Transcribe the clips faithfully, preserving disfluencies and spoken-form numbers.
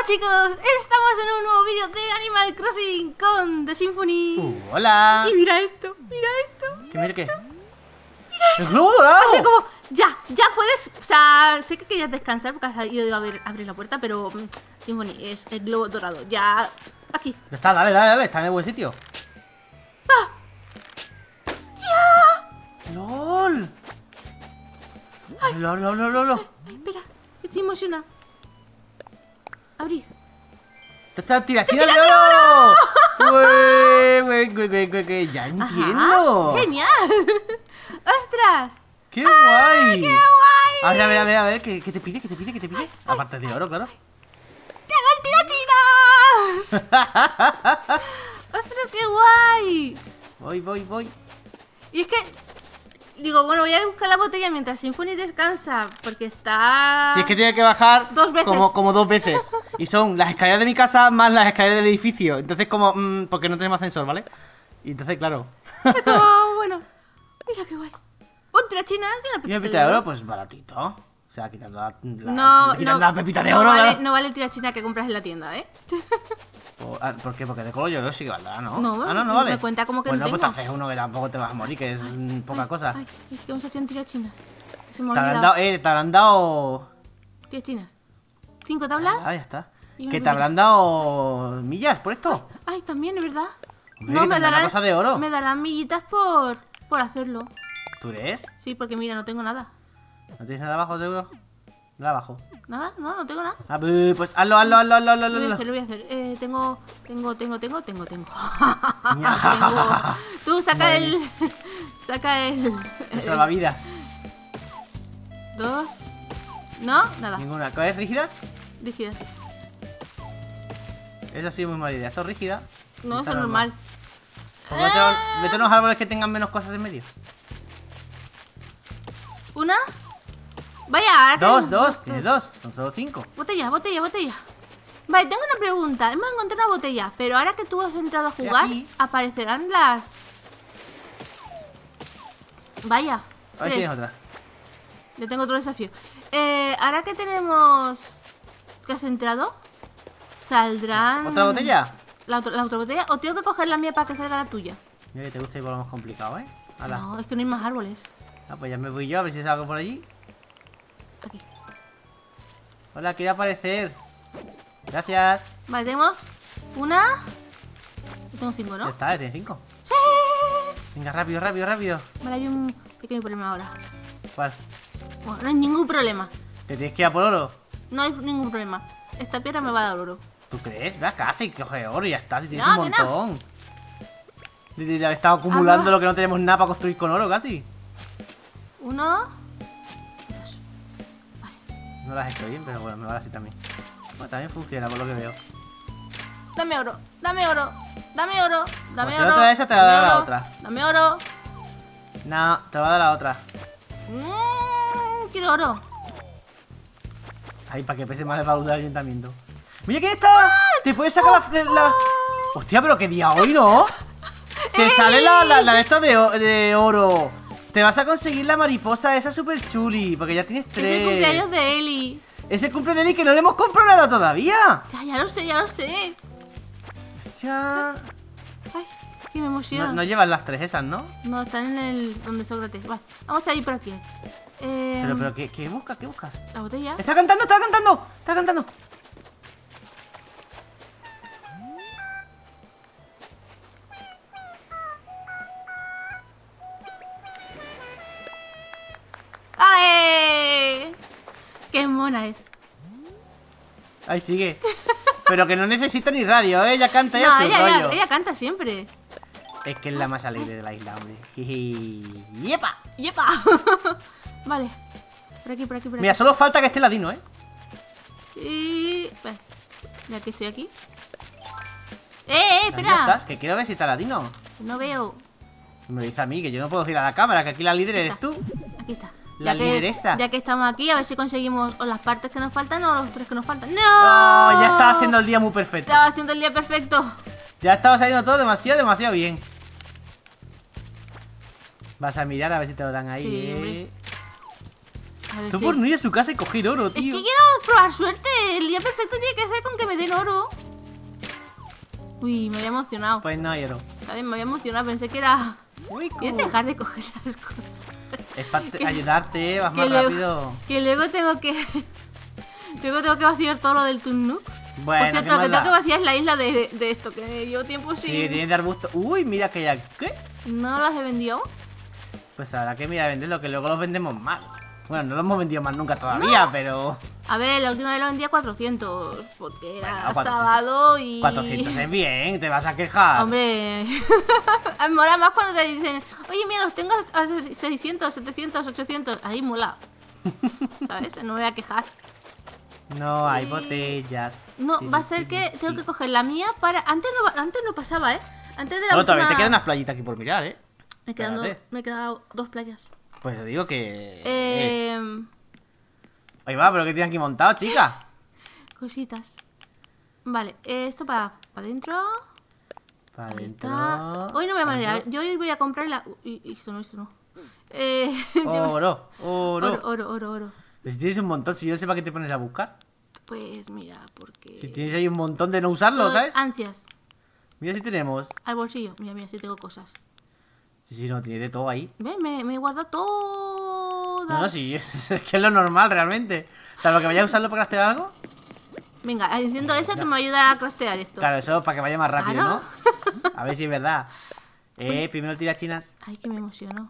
Hola chicos, estamos en un nuevo vídeo de Animal Crossing con The Symphony. Uh, hola. Y mira esto, mira esto. ¿Qué mira qué? Mira ¡El esto. globo dorado! Así como, ya, ya puedes. O sea, sé que querías descansar porque has ido a ver, abrir la puerta, pero mm, Symphony es el globo dorado. Ya, aquí. Ya está, dale, dale, dale, está en el buen sitio. ¡Ah! ¡Ya! ¡Lol! Ay, lol, lol, lol, lol, lol. Ay, espera, estoy emocionada. Abrir. ¡Te está tirachina de oro! Güey, güey, güey, güey, güey, güey, ya entiendo. Ajá, ¡genial! ¡Ostras! ¡Qué guay! ¡Qué guay! A ver, a ver, a ver, a ver, ¿qué, qué te pide? ¿Qué te pide? ¿Qué te pide? Aparte de oro, claro. ¡Tengo el tirachinas! ¡Ostras, qué guay! Voy, voy, voy. Y es que, digo, bueno, voy a buscar la botella mientras Symphony descansa, porque está... Si es que tiene que bajar Dos veces. Como, como dos veces. Y son las escaleras de mi casa más las escaleras del edificio. Entonces como, mmm, porque no tenemos ascensor, ¿vale? Y entonces, claro. Es como, bueno, mira qué guay. Un tirachinas y una Y una pepita de oro, pues baratito. O sea, quitando la, la, No, quitando no, la pepita de no oro. vale, ¿no? no vale el tirachina que compras en la tienda, ¿eh? O- ah, ¿Por qué? Porque de color yo creo que sí que valdrá, ¿no? No, ah, no, no me vale. cuenta como que bueno, no pues te tengo. haces uno que tampoco te vas a morir, que es mm, poca cosa. Ay, es que hemos hecho un tirachinas. Que se me ha Te habrán olvidado. dado, eh, te habrán dado... Tirachinas. ¿Cinco tablas? Ah, ya está. Y una Que te pepita. habrán dado millas por esto. Ay, también, es verdad. Hombre, que te han dado una cosa de oro. me darán millitas por, por hacerlo. ¿Tú eres? Sí, porque mira, no tengo nada. ¿No tienes nada abajo, seguro? Nada abajo. ¿Nada? No, no tengo nada. Ah, pues hazlo, hazlo, hazlo, hazlo, hazlo, Lo voy a hazlo. hacer, lo voy a hacer. Eh, tengo, tengo, tengo, tengo, tengo, tengo. Tengo. Tú saca Madre el... Saca el... El salvavidas. Dos... No, nada. Ninguna. ¿Cuáles rígidas? Rígidas. Esa sí es muy mala idea. Esto es rígida. No, Está eso es normal. Pues vete, a- vete a unos árboles que tengan menos cosas en medio. Una. Vaya, ahora que- Dos, dos. Tienes dos. Son solo cinco. Botella, botella, botella. Vale, tengo una pregunta. Hemos encontrado una botella, pero ahora que tú has entrado a jugar, aquí. aparecerán las... Vaya. Ahí tres. tienes otra. Yo tengo otro desafío. Eh, ahora que tenemos... que has entrado, saldrán... ¿Otra botella? La, otra- la otra botella. O tengo que coger la mía para que salga la tuya. Mira que te gusta ir por lo más complicado, ¿eh? Hala. No, es que no hay más árboles. Ah, pues ya me voy yo a ver si salgo por allí. Aquí. Hola, quiero aparecer. Gracias. Vale, tenemos una... Yo tengo cinco, Ya ¿no? está, ya tienes cinco. ¡Sí! Venga, rápido, rápido, rápido. Vale, hay un pequeño problema ahora. ¿Cuál? Bueno, no hay ningún problema. ¿Que tienes que ir a por oro? No hay ningún problema. Esta piedra me va a dar oro. ¿Tú crees? Ve a casa y coge oro y ya está, si tienes No, un que no. montón. Ya ya he estado acumulando Ah, no. lo que no tenemos nada para construir con oro casi. Uno... No lo has hecho bien, pero bueno, me vale así también. Bueno, también funciona por lo que veo. Dame oro, dame oro, dame oro, dame Pues si no oro. te da esa, te va a dame dar la oro, otra. Dame oro. No, te va a dar la otra. Mmm, quiero oro. Ahí, para que pese más el valor del ayuntamiento. ¡Mira quién está! ¡Te puedes sacar la, la... Hostia, pero qué día hoy, ¿no? Te sale la, la, la de esta de, o- de oro. Te vas a conseguir la mariposa esa super chuli, porque ya tienes tres. Es el cumpleaños de Eli. Es el cumpleaños de Eli que no le hemos comprado nada todavía. Ya, ya lo sé, ya lo sé. Hostia. Ay, que me emociona. No, No, no llevas las tres esas, ¿no? están en el... donde Sócrates. Vale, vamos a ir por aquí. Eh, Pero, pero, ¿qué, qué buscas? ¿Qué buscas? La botella. ¡Está cantando, está cantando! ¡Está cantando! ¡Ale! ¡Qué mona es! Ahí sigue. Pero que no necesita ni radio, ¿eh? Ella canta ya No, su ella, rollo. ella, ella canta siempre. Es que es la más alegre de la isla, hombre. Jiji. ¡Yepa! ¡Yepa! Vale. Por aquí, por aquí, por aquí. Mira, solo falta que esté ladino, ¿eh? Y... Vale. Ya que estoy aquí. ¡Eh, eh! Ahí ¡Espera! ya estás, que quiero ver si está ladino. No veo. Me lo dice a mí, que yo no puedo girar la cámara, que aquí la líder eres Está. tú. Aquí está. La ya que, lideresa. Ya que estamos aquí, a ver si conseguimos o las partes que nos faltan o los tres que nos faltan. ¡No! Oh, ya estaba haciendo el día muy perfecto. Estaba haciendo el día perfecto. Ya estaba saliendo todo demasiado, demasiado bien. Vas a mirar a ver si te lo dan ahí. Sí, eh. hombre. A ver Tú si- por no ir a su casa y coger oro, Es que tío. quiero probar suerte. El día perfecto tiene que ser con que me den oro. Uy, me había emocionado. Pues no hay oro. ¿Sabes? Me había emocionado. Pensé que era... Uy, Voy a dejar de coger las cosas. Es para Que- ayudarte, vas que más luego- rápido. Que luego tengo que... luego tengo que vaciar todo lo del Tunuk. Bueno, Por cierto, ¿qué lo que más tengo que da? vaciar es la isla de, de, de esto. Que llevo tiempo Sí, sin... tienes de arbusto. Uy, mira que ya. ¿Qué? No las he vendido aún. Pues habrá que mira venderlo, que luego los vendemos mal. Bueno, no los hemos vendido más nunca todavía, pero. A ver, la última vez lo vendía a cuatrocientos. Porque era Bueno, cuatrocientos. sábado y... cuatrocientos es bien, te vas a quejar. Hombre, me mola más cuando te dicen, oye, mira, los tengo a seiscientos, setecientos, ochocientos. Ahí mola. ¿Sabes? No me voy a quejar. No hay Y- botellas. No, Sí, va a sí, ser sí, que sí. tengo que coger la mía para... Antes no, antes no pasaba, ¿eh? Antes de la Bueno, todavía te última- quedan unas playitas aquí por mirar, ¿eh? Me quedan, dos, Espérate. me he quedado dos playas. Pues te digo que. eh. Eh... Ahí va, pero que tienen aquí montado, chica. Cositas. Vale, eh, esto para adentro. Para Ahí adentro. está. Hoy no voy a manejar. Yo hoy voy a comprar la... Uy, esto no, esto no. Eh... yo- Oro, oro. Oro, oro, oro, oro. Pero si tienes un montón, si yo no sé para qué te pones a buscar. Pues mira, porque... Si tienes ahí un montón de no usarlo, Todo- ¿sabes? Ansias. Mira si tenemos. Al bolsillo. Mira, mira, si tengo cosas. Sí, sí, no, tienes de todo ahí. ¿Ves? Me, me he guardado todo. No, no, sí, es que es lo normal realmente. Salvo que vayas a usarlo para craftear algo. Venga, diciendo eso que me va a ayudar a craftear esto. Claro, eso para que vaya más rápido, Claro. ¿no? A ver si es verdad. Eh, primero tira chinas. Ay, que me emocionó.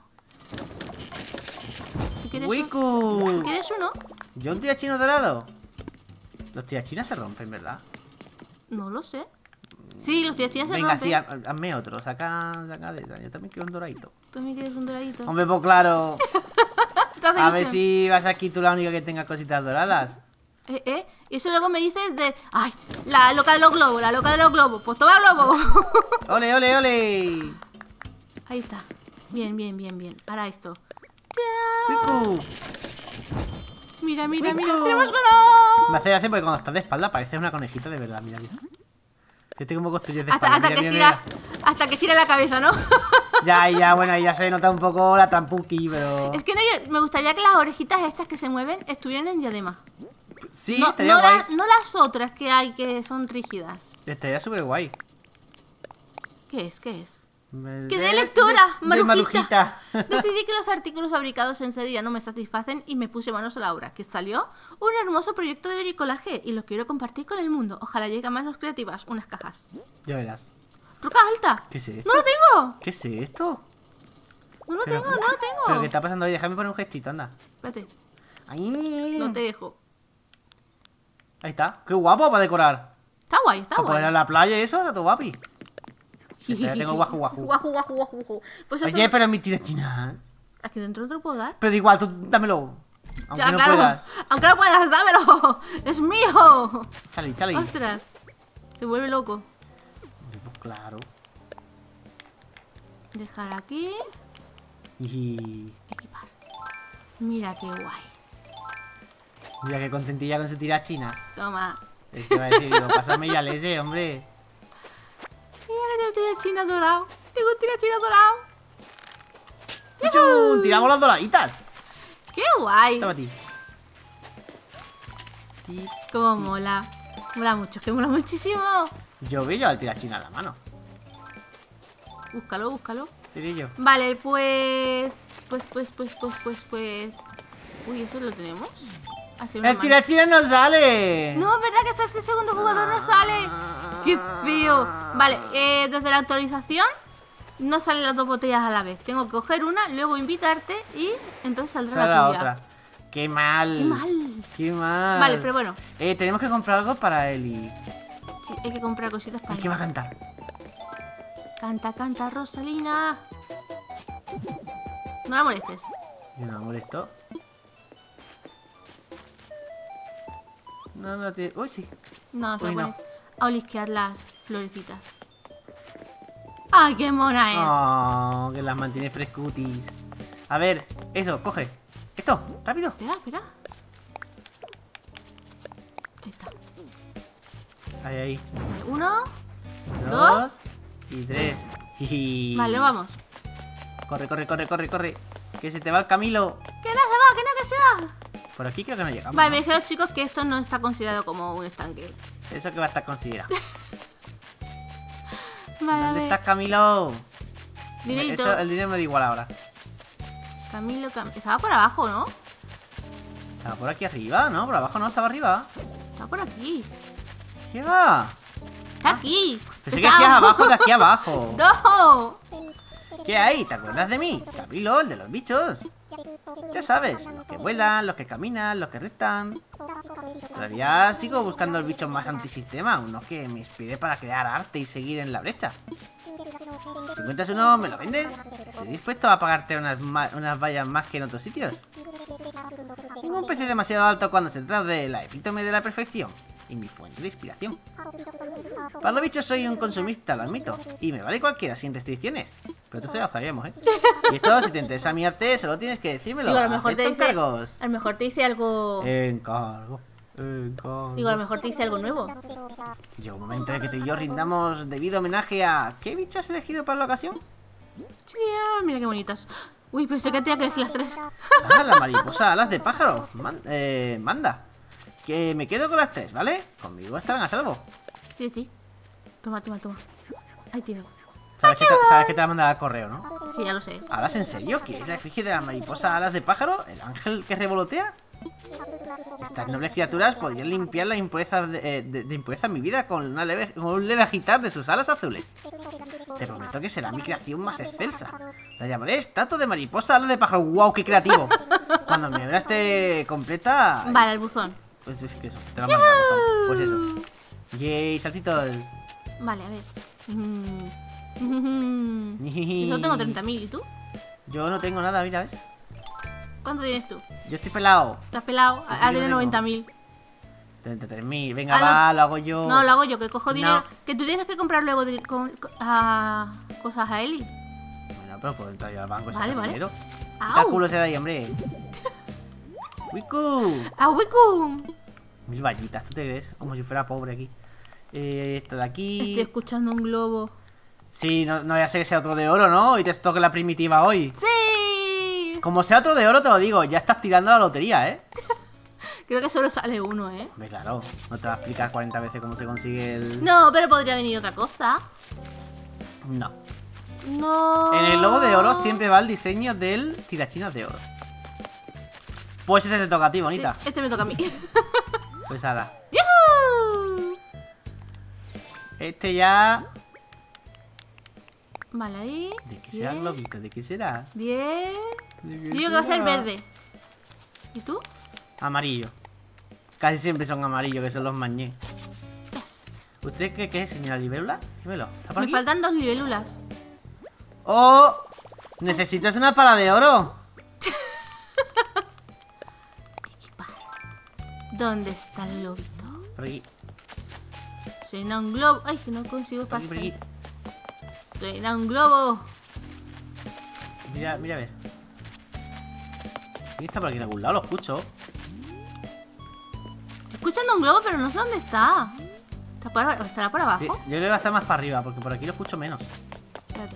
¿Tú quieres, un... ¡Wiku! ¿Tú quieres uno? ¿Yo un tirachino dorado? Los tirachinas se rompen, ¿verdad? No lo sé. Sí, los tirachinas se Venga, rompen. sí, ha- hazme otro. Saca, saca de esa. Yo también quiero un doradito. ¿Tú también quieres un doradito? Hombre, pues claro. ¿Te hace A ver ilusión? si vas aquí tú la única que tenga cositas doradas. Eh, eh. Y eso luego me dices de... Ay, la loca de los globos, la loca de los globos. Pues toma globos. ¡Ole, ole, ole! Ahí está. Bien, bien, bien, bien. Ahora esto. ¡Wiku! Mira, mira, mira. Wiku. ¡Tenemos uno! Me hace gracia porque cuando estás de espalda pareces una conejita de verdad, mira, mira. Fíjate cómo construyes de Hasta, espalda. hasta, mira, que mira, gira, mira. hasta que gira la cabeza, ¿no? Ya, ya, bueno, ahí ya se nota un poco la trampuki, pero... Es que no, yo- me gustaría que las orejitas estas que se mueven estuvieran en diadema. Sí, no, estaría no, guay. la- no las otras que hay que son rígidas. Estaría súper guay. ¿Qué es? ¿Qué es? Me- ¡Que de lectura! de ¡Marujita! marujita. Decidí que los artículos fabricados en serie ya no me satisfacen y me puse manos a la obra, que salió un hermoso proyecto de bricolaje y lo quiero compartir con el mundo. Ojalá lleguen a manos creativas. Unas cajas. Ya verás. ¡Roca alta! ¿Qué es esto? ¡No lo tengo! ¿Qué es esto? ¡No lo Pero- tengo! ¡No lo ¿Pero tengo! qué está pasando ahí? Déjame poner un gestito, anda. Espérate, Ahí. no te dejo. Ahí está. ¡Qué guapo para decorar! Está guay, está Para poner guay. a la playa y eso, está todo guapi. Espera, tengo guaju, guaju. Guaju, guaju, guaju, guaju. Pues eso, Oye, pero mi tirachina. aquí dentro no te lo puedo dar. Pero igual, tú dámelo. Aunque Ya, no claro. puedas. Aunque no puedas, dámelo. Es mío. Chale, chale. Ostras. Se vuelve loco. Pues claro. Dejar aquí. Y... Equipar. Mira qué guay. Mira qué contentilla con su tirachina. Toma. Es que va a decir, digo, pásame ya ese, hombre. Mira que tengo tirachina dorado. Tengo un tirachina dorado. ¡Chuchun! ¡Tiramos las doraditas! Qué guay. Toma a ti. Ti- Cómo mola. Mola mucho, que mola muchísimo. Yo veo al tirachina en la mano. Búscalo, búscalo. Tirillo. Vale, pues... Pues, pues, pues, pues, pues, pues... Uy, ¿eso lo tenemos? Así una ¡El mano. tirachina no sale! No, es verdad que hasta este segundo jugador no sale. ¡Qué feo! Vale, eh, desde la actualización no salen las dos botellas a la vez. Tengo que coger una, luego invitarte y entonces saldrá Sale la la tuya. otra. ¡Qué mal! ¡Qué mal! ¡Qué mal! Vale, pero bueno, Eh, tenemos que comprar algo para Eli. sí, hay que comprar cositas para ¿Y qué va a cantar? Canta, canta, Rosalina. No la molestes. Yo no me molesto. No, no te... Uy, sí. No, se va a Uy, no. poner a olisquear las florecitas. ¡Ay, qué mona es! Oh, que las mantiene frescutis. A ver, eso, coge. Esto, rápido. Espera, espera. Ahí está. Ahí, ahí. Vale, uno. Dos y tres. Jiji. Vale, vamos. Corre, corre, corre, corre, corre. Que se te va el Camilo. ¡Que no se va! ¡Que no que se va! Por aquí creo que no llegamos. Vale, ¿no? me dijeron los chicos que esto no está considerado como un estanque. Eso que va a estar considerado. Vale, a ¿Dónde ver. estás, Camilo? Dinerito. Eso, el dinero me da igual ahora. Camilo, Cam... Estaba por abajo, ¿no? Estaba por aquí arriba, ¿no? Por abajo no, estaba arriba. Está por aquí. ¿Qué va? Está aquí. Pensé que decías abajo de aquí abajo. ¡No! ¿Qué hay? ¿Te acuerdas de mí? Camilo, el de los bichos. Ya sabes, los que vuelan, los que caminan, los que rectan. Todavía sigo buscando el bicho más antisistema, uno que me inspire para crear arte y seguir en la brecha. Si encuentras uno, ¿me lo vendes? Estoy dispuesto a pagarte unas, ma- unas vallas más que en otros sitios. Tengo un precio demasiado alto cuando se trata de la epítome de la perfección y mi fuente de inspiración. Para los bichos soy un consumista, lo admito, y me vale cualquiera sin restricciones. Pero tú se lo sabíamos, ¿eh? Y esto, si te interesa mi arte, solo tienes que decírmelo. Digo, a lo mejor te Acepto dice... encargos. A lo mejor te dice algo... Encargo. Encargo. Digo, a lo mejor te dice algo nuevo. Llega un momento en que tú y yo rindamos debido homenaje a... ¿Qué bicho has elegido para la ocasión? Sí, ah, mira qué bonitas. Uy, pensé que tenía que elegir las tres. Ah, la mariposa alas de pájaro. Man- eh, manda. Que me quedo con las tres, ¿vale? Conmigo estarán a salvo. Sí, sí. Toma, toma, toma. Ahí tienes. ¿Sabes que te, sabes que te va a mandar al correo, no? Sí, ya lo sé. ¿Hablas en serio? ¿Quieres la efigie de la mariposa alas de pájaro? ¿El ángel que revolotea? Estas nobles criaturas podrían limpiar la impureza de, eh, de- de impureza en mi vida con, una leve, con un leve agitar de sus alas azules. Te prometo que será mi creación más excelsa. La llamaré estatua de mariposa alas de pájaro. ¡Wow, qué creativo! Cuando mi obra esté completa... Vale, el buzón. Pues es que eso, te la mandamos. Pues eso. Yay, saltitos. Vale, a ver. Mm. Yo tengo treinta mil, ¿y tú? Yo no tengo nada, mira, ¿ves? ¿Cuánto tienes tú? Yo estoy pelado. ¿Te has pelado? Yo sí Ah, que lo tienes tengo. noventa mil. treinta y tres mil. Venga, Ah, no. va, lo hago yo. No, lo hago yo, que cojo No. dinero. Que tú tienes que comprar luego de- con, con- a- cosas a Eli. Bueno, pero puedo entrar yo al banco y Vale, sacar vale. dinero. ¡Au! ¿Qué culo se da ahí, hombre? ¡Wiku! ¡A Wikum! Mil vallitas, ¿tú te crees? Como si fuera pobre aquí. Eh, esto de aquí. Estoy escuchando un globo. Sí, no, no voy a ser que sea otro de oro, ¿no? Y te toque la primitiva hoy. ¡Sí! Como sea otro de oro, te lo digo, ya estás tirando la lotería, ¿eh? Creo que solo sale uno, ¿eh? Hombre, claro, no te va a explicar cuarenta veces cómo se consigue el... No, pero podría venir otra cosa. No. No. En el logo de oro siempre va el diseño del tirachinas de oro. Pues este te toca a ti, Sí, bonita. este me toca a mí. Pues ahora. ¡Yujú! Este ya... Vale, ahí. ¿De qué será el diez, globito? ¿De qué será? diez. ¿De qué Yo digo que va a ser será? verde. ¿Y tú? Amarillo. Casi siempre son amarillos, que son los mañé. Yes. ¿Usted qué, qué es, señora Libélula? Dímelo. ¿Está por Me aquí? faltan dos libélulas. ¡Oh! ¿Necesitas una pala de oro? ¿Dónde está el globito? Por aquí, Suena un globo. Ay, que no consigo por aquí, pasar. por aquí. Suena un globo. Mira, mira a ver. ¿Quién está por aquí en algún lado? Lo escucho. Estoy escuchando un globo, pero no sé dónde está. ¿Está por- ¿Estará por abajo? Sí, yo creo que va a estar más para arriba, porque por aquí lo escucho menos. Espérate.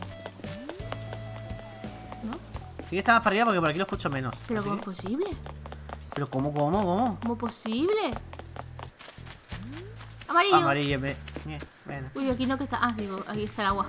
¿No? Sí que está más para arriba porque por aquí lo escucho menos. ¿Pero Así cómo es que- posible? Pero ¿cómo, cómo, cómo? ¿Cómo posible? Amarillo. Amarillo, ve. Bien, bueno. Uy, aquí no que está. Ah, digo, aquí está el agua.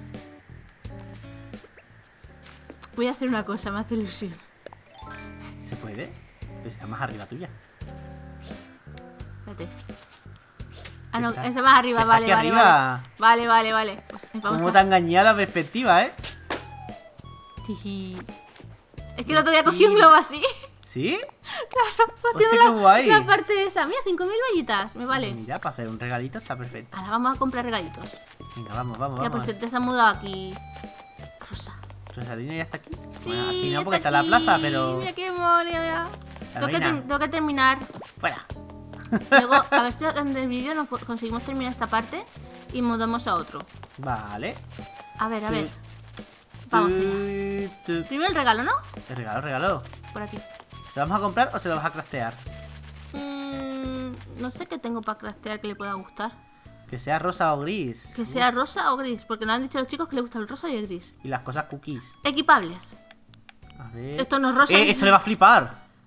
Voy a hacer una cosa, me hace ilusión. ¿Se puede? Pero está más arriba tuya. Espérate. Ah, no, Está- ese más arriba, está vale, aquí vale, arriba. vale. Vale, vale, vale. Pues vamos ¿Cómo a... te ha engañado la perspectiva, eh? Jiji. Es que el otro día cogí un globo así. ¿Sí? Claro, pues Hostia, tiene qué guay. la, la parte esa. Mira, cinco mil vallitas. Me vale. Mira, para hacer un regalito está perfecto. Ahora vamos a comprar regalitos. Venga, vamos, vamos, Ya, vamos. pues te has mudado aquí. Rosa. Rosalina ya está aquí. Sí, Bueno, aquí no, porque está, está en la plaza, aquí. pero... Mira qué mola. Tengo que, reina. ter- tengo que terminar. Fuera. Luego, a ver si en el vídeo nos po- conseguimos terminar esta parte y mudamos a otro. Vale. A ver, a ver. Tu, Vamos allá. tu. Primero el regalo, ¿no? El regalo, regalo. Por aquí. ¿Se lo vamos a comprar o se lo vas a craftear? Mm, no sé qué tengo para craftear que le pueda gustar. Que sea rosa o gris. Que sea rosa o gris, porque nos han dicho los chicos que le gusta el rosa y el gris. Y las cosas cookies. Equipables. A ver. Esto no es rosa Eh, y- esto le va a flipar.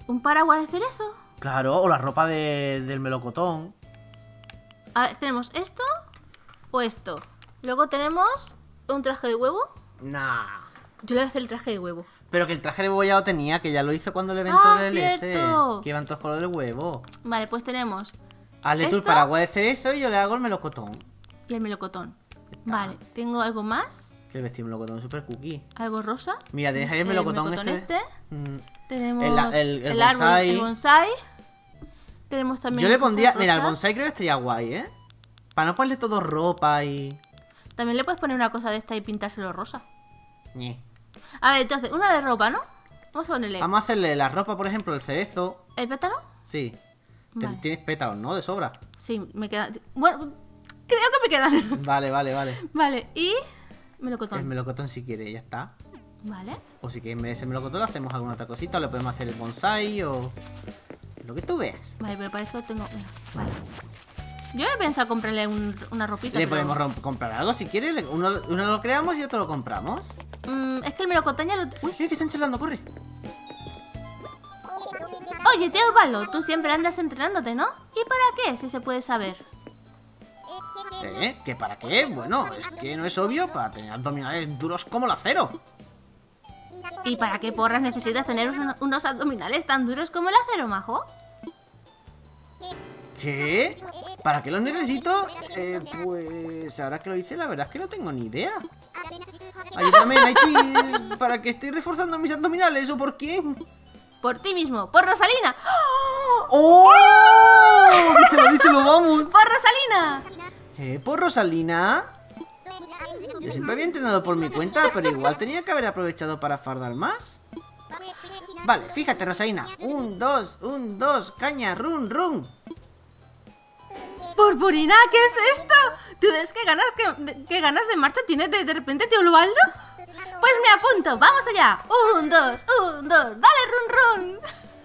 ¿Un paraguas de cerezo? Claro, o la ropa de, del melocotón. A ver, tenemos esto o esto. Luego tenemos un traje de huevo. Nah. Yo le voy a hacer el traje de huevo. Pero que el traje de huevo ya lo tenía, que ya lo hizo cuando el evento ¡Ah, del S. cierto! Que iban todos con lo del huevo. Vale, pues tenemos Hazle tú el ¿esto? paraguas de cerezo y yo le hago el melocotón. y el melocotón. Vale, ¿tengo algo más? Que el vestido melocotón super cookie. ¿Algo rosa? Mira, tienes ahí el melocotón, melocotón este. este. Mm. Tenemos El- el- el árbol, bonsai. el bonsai. Tenemos también Yo le cosas pondría. Mira, el rosas. bonsai creo que estaría guay, ¿eh? Para no ponerle todo ropa y. También le puedes poner una cosa de esta y pintárselo rosa. Ñe. A ver, entonces, una de ropa, ¿no? Vamos a ponerle Vamos a hacerle la ropa, por ejemplo, el cerezo. el pétalo. Sí. Te- Vale. Tienes pétalos, ¿no? De sobra. Sí, me queda. Bueno, creo que me quedan. Vale, vale, vale. Vale, y El melocotón. melocotón si quiere, ya está. Vale. O si quieres en vez de ese melocotón le hacemos alguna otra cosita, o le podemos hacer el bonsai o lo que tú veas. Vale, pero para eso tengo. Mira, vale. Yo he pensado comprarle un- una ropita. Le pero- podemos rom- comprar algo si quieres, le- uno, uno lo creamos y otro lo compramos. Mm, es que el melocotón ya lo. Uy, mira que están charlando, corre. Oye, tío Osvaldo, tú siempre andas entrenándote, ¿no? ¿Y para qué? Si se puede saber. ¿Eh? ¿Que para qué? Bueno, es que no es obvio, para tener abdominales duros como el acero. ¿Y para qué porras necesitas tener un- unos abdominales tan duros como el acero, majo? ¿Qué? ¿Para qué los necesito? Eh, pues ahora que lo hice, la verdad es que no tengo ni idea. Ayúdame, Naichi, ¿para qué estoy reforzando mis abdominales o por quién? Por ti mismo, por Rosalina. ¡Oh! Díselo, díselo, vamos. ¡Por Rosalina! ¿Eh? ¿Por Rosalina? Yo siempre había entrenado por mi cuenta, pero igual tenía que haber aprovechado para fardar más. Vale, fíjate, Rosalina. Un, dos, un, dos, caña, run, run. Purpurina, ¿qué es esto? ¿Tú ves qué ganas, qué, qué ganas de marcha tienes de, de repente, tío Osvaldo? Pues me apunto, vamos allá. Un, dos, un, dos, dale run run.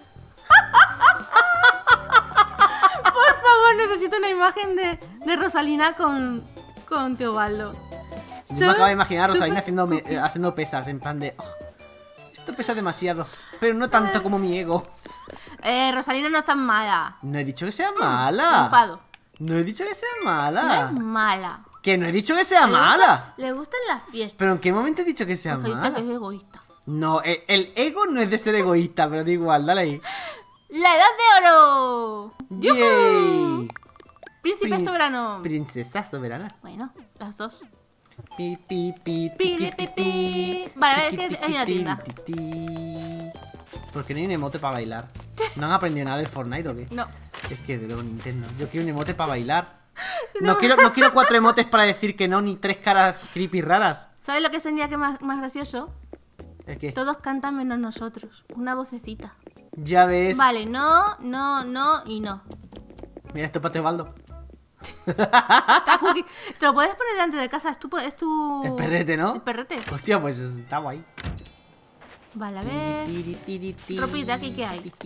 Por favor, necesito una imagen de, de Rosalina con, con Teobaldo. Yo me acabo de imaginar a Rosalina haciendo, me- eh, haciendo pesas, en plan de... "Oh, esto pesa demasiado, pero no tanto como mi ego". Eh, Rosalina no es tan mala. No he dicho que sea Me mala. enfado. No he dicho que sea No mala. es mala. Que no he dicho que sea Le gusta- mala. Le gustan las fiestas. ¿Pero en qué momento he dicho que sea Porque dice que mala? es egoísta. No, el, el ego no es de ser egoísta, pero da igual, dale ahí. ¡La edad de oro! ¡Yay! Príncipe Prin- soberano. Princesa soberana. Bueno, las dos. Pi, pi, pi, Piri, pi, pi. Vale, a ver, ¿qué hay en la tienda? ¿Por qué no hay un emote para bailar? ¿No han aprendido nada del Fortnite o qué? No. Es que de luego Nintendo. Yo quiero un emote para bailar. No quiero, no quiero cuatro emotes para decir que no, ni tres caras creepy raras. ¿Sabes lo que sería que más, más gracioso? Es que, Todos cantan menos nosotros. Una vocecita. ya ves. Vale, no, no, no y no. Mira, esto es para Teobaldo. Está cookie. Te lo puedes poner delante de casa. Es tu... Es tu... El perrete, ¿no? El perrete. Hostia, pues está guay. Vale, a ver. Ropita, ¿aquí qué hay?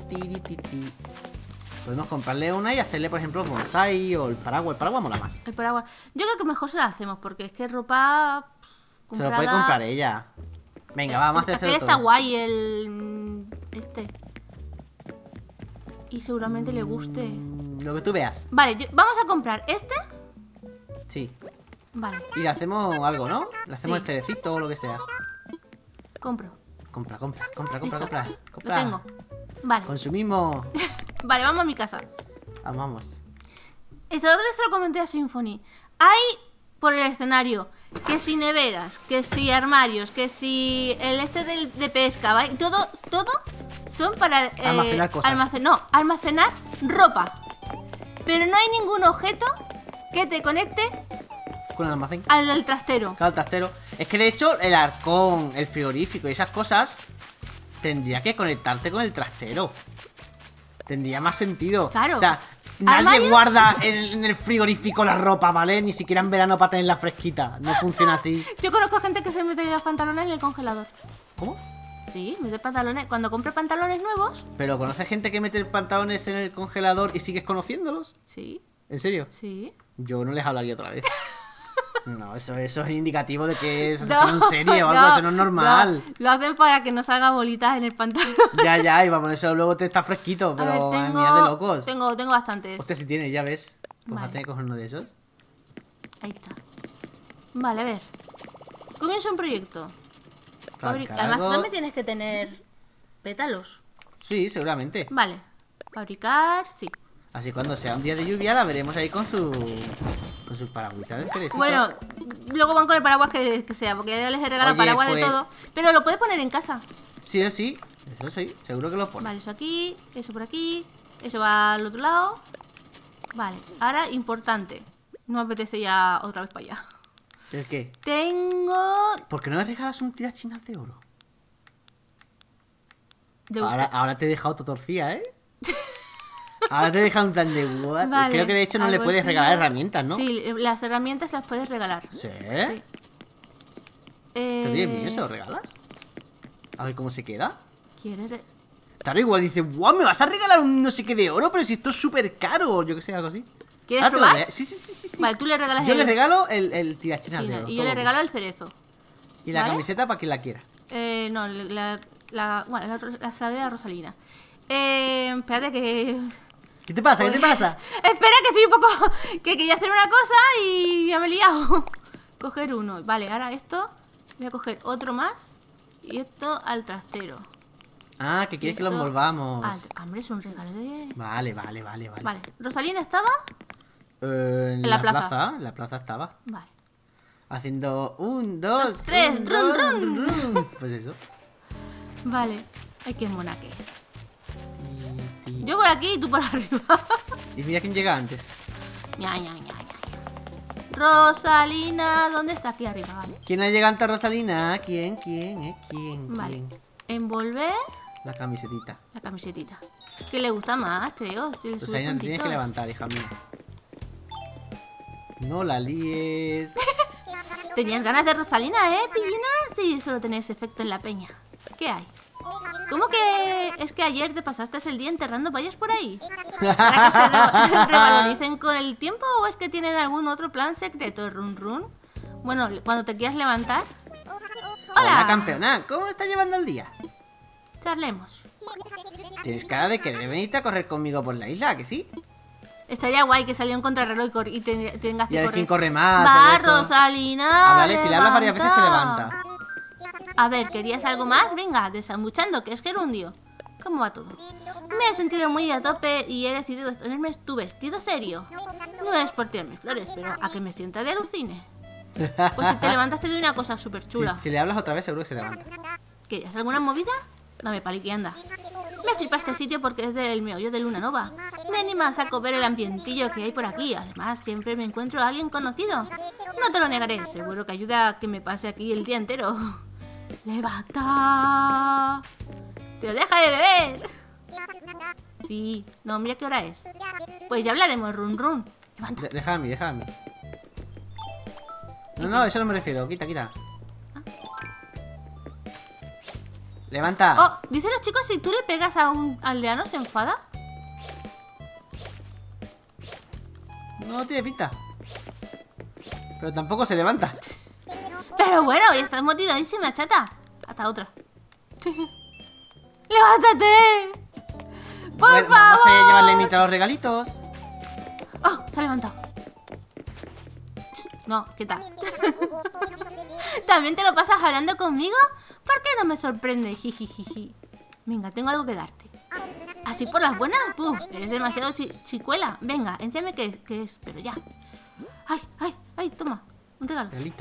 Podemos comprarle una y hacerle, por ejemplo, bonsai o el paraguas. El paraguas mola más. El paraguas. Yo creo que mejor se la hacemos porque es que ropa... Se lo puede comprada- comprar ella. Venga, vamos a Es que hacer está guay el... mm, Este. Y seguramente le guste. Mm, Lo que tú veas. Vale, yo- vamos a comprar este. Sí. Vale, Y le hacemos algo, ¿no? Le hacemos Sí. el cerecito o lo que sea. compro. Compra, compra, compra, compra, Listo. compra. Lo compra. tengo. Vale. Consumimos. Vale, vamos a mi casa. Vamos. Eso otro se lo comenté a Symphony. Hay por el escenario que si neveras, que si armarios, que si el este del- de pesca, ¿vale? Todo, todo son para eh, Almacenar cosas. almacen- no, almacenar ropa. Pero no hay ningún objeto que te conecte Con el almacén. al, al trastero. Claro, el trastero. Es que de hecho, el arcón, el frigorífico y esas cosas tendría que conectarte con el trastero. Tendría más sentido. Claro. O sea, nadie ¿Armario? guarda en, en el frigorífico la ropa, ¿vale? Ni siquiera en verano para tenerla fresquita. No funciona así. Yo conozco gente que se mete los pantalones en el congelador. ¿Cómo? Sí, mete pantalones. Cuando compre pantalones nuevos, ¿Pero conoces gente que mete pantalones en el congelador y sigues conociéndolos? sí, ¿En serio? sí. Yo no les hablaría otra vez. No, eso, eso es indicativo de que es No, asesino en serie o algo, no, eso no es normal. no, lo hacen para que no salga bolitas en el pantalón. Ya, ya, y vamos, eso luego te está fresquito, A pero ver, madre tengo, mía, de locos. Tengo, tengo bastantes. Hostia, si tienes, ya ves. Pues Vale. vas a tener que coger uno de esos. Ahí está. Vale, a ver. Comienza un proyecto. Fabrica- Fabricar Además, tú algo. también tienes que tener pétalos. Sí, seguramente. Vale. Fabricar, sí. Así cuando sea un día de lluvia la veremos ahí con su con sus paragüitas de cerecito. Bueno, luego van con el paraguas que, que sea, porque ya les he regalado Oye, paraguas de pues- todo. Pero lo puedes poner en casa. Sí, o sí, eso sí, seguro que lo pone. Vale, eso aquí, eso por aquí, eso va al otro lado. Vale, ahora importante. No me apetece ya otra vez para allá. ¿El qué? Tengo... ¿Por qué no le regalas un tirachinas de oro? de- Ahora, ahora te he dejado todo torcida, ¿eh? Ahora te he dejado en plan de what? Vale, Creo que de hecho no al le puedes bolsillo. regalar herramientas, ¿no? Sí, las herramientas las puedes regalar. ¿Sí? Sí. ¿Te Eh, ríes mío? ¿Se lo regalas? A ver cómo se queda. ¿Quieres re- Claro, igual dice, guau, me vas a regalar un no sé qué de oro, pero si esto es súper caro, yo que sé, algo así. ¿Quieres Ah, te lo probar? re- Sí, sí, sí, sí, sí. Vale, tú le regalas Yo el... le regalo el, el tirachinas China, de oro. y yo todo. le regalo el cerezo. Y la ¿vale? camiseta para quien la quiera. Eh, no, la, la, bueno, la, la sabe a Rosalina. Eh, espérate que... ¿Qué te pasa? ¿Qué te Pues, pasa? Espera que estoy un poco... Que quería hacer una cosa y ya me he liado. Coger uno. Vale, ahora esto... Voy a coger otro más. Y esto al trastero. Ah, que quieres que lo Esto envolvamos. al- Hombre, es un regalo de... Vale, vale, vale, vale. Vale, ¿Rosalina estaba? Eh, en En la, la plaza. plaza. En la plaza estaba. Vale. Haciendo un, dos, Dos, tres, un, run, dos, run. run. Pues eso. Vale. Ay, qué mona que es. Y, y- Yo por aquí y tú por arriba. y mira quién llega antes. ña, ña, ña, ña, ña. Rosalina, ¿dónde está? Aquí arriba, vale. ¿Quién ha llegado antes, Rosalina? ¿Quién? ¿Quién? ¿Eh? ¿Quién? Vale. ¿Quién? Envolver La camisetita. la camisetita. Que le gusta más, creo. Si le sube Rosalina, te tienes puntitos. que levantar, hija mía. No la líes. ¿Tenías ganas de Rosalina, eh, pillina? Sí, solo tenés efecto en la peña. ¿Qué hay? ¿Cómo que es que ayer te pasaste el día enterrando vallas por ahí? ¿Para que se re- revaloricen con el tiempo o es que tienen algún otro plan secreto, run run? Bueno, cuando te quieras levantar, Hola, ¡hola! campeona. ¿Cómo estás llevando el día? Charlemos. Tienes cara de querer venirte a correr conmigo por la isla, ¿que sí? Estaría guay que saliera un contrarreloj y, cor- y te- tengas Y que a ver correr. quién corre más. Va, o eso. Rosalina. Háblale, si le hablas varias veces se levanta. levanta. A ver, ¿querías algo más? Venga, desambuchando, que es gerundio. ¿Cómo va todo? Me he sentido muy a tope y he decidido ponerme tu vestido serio. No es por tirarme flores, pero a que me sienta de alucine. Pues si te levantas te doy una cosa súper Si, chula. si le hablas otra vez seguro que se levanta. ¿Querías alguna movida? Dame paliqui, anda. Me flipa este sitio porque es del meollo de Luna Nova. Me anima a saco ver el ambientillo que hay por aquí. Además, siempre me encuentro a alguien conocido. No te lo negaré, seguro que ayuda a que me pase aquí el día entero. ¡Levanta! ¡Pero deja de beber! Sí, no, mira qué hora es. Pues ya hablaremos, run run. Levanta. De- Deja a mí, deja a mí. No, no, eso no me refiero. Quita, quita. Levanta. Oh, dicen los chicos, si tú le pegas a un aldeano, ¿se enfada? No tiene pinta. Pero tampoco se levanta. Pero bueno, ya estás motivadísima, chata. Hasta otra. ¡Levántate! ¡Por Bueno, favor! vamos a llevarle mitad los regalitos. ¡Oh! Se ha levantado. No, ¿qué tal? ¿También te lo pasas hablando conmigo? ¿Por qué no me sorprende? Jijijiji. Venga, tengo algo que darte. ¿Así por las buenas? Puf, eres demasiado chi- chicuela. Venga, enséñame qué, qué es, pero ya. ¡Ay, ay, ay! Toma, un regalo. Regalito.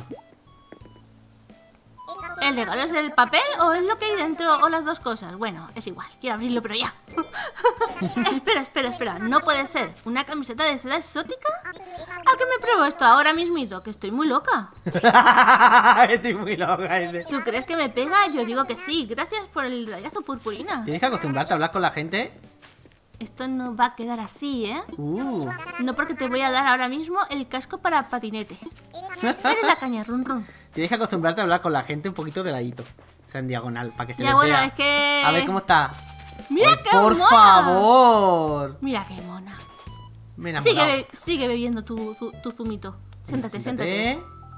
¿El regalo es el papel o es lo que hay dentro o las dos cosas? Bueno, es igual, quiero abrirlo, pero ya. Espera, espera, espera, no puede ser. ¿Una camiseta de seda exótica? ¿A qué me pruebo esto ahora mismito? Que estoy muy loca. Estoy muy loca ese. ¿Tú crees que me pega? Yo digo que sí. Gracias por el rayazo purpurina. Tienes que acostumbrarte a hablar con la gente. Esto no va a quedar así, ¿eh? Uh. No porque te voy a dar ahora mismo el casco para patinete. Eres la caña, run run. Tienes que acostumbrarte a hablar con la gente un poquito de ladito. O sea, en diagonal, para que se Ya les bueno, vea. es que... A ver cómo está. ¡Mira Ay, qué por mona! favor. Mira qué mona. Me he Sigue, enamorado. be- sigue bebiendo tu, tu, tu zumito. Siéntate, siéntate. Siéntate.